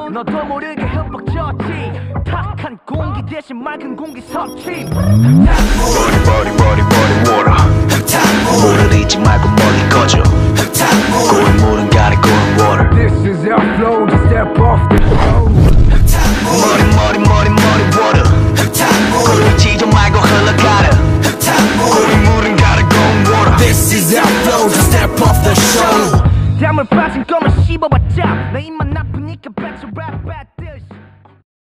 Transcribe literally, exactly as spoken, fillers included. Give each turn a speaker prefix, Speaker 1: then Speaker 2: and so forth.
Speaker 1: 너도 모르게 흠뻑 젖지 탁한 공기 대신 맑은 공기 섭취
Speaker 2: Body body body body water 물을 잊지 말고 멀리 꺼져 고인 물은 가리 고인 water
Speaker 3: This is our flow to step off the road
Speaker 2: 머리 머리 머리 머리 water 고인 지져 말고 흘러가라 고인 물은 가리 고인 water
Speaker 4: This is our flow to step off the show
Speaker 1: 땀을 빠진 거면 씹어봤자 내 입만 나쁘니까 배쳐 랩 배틀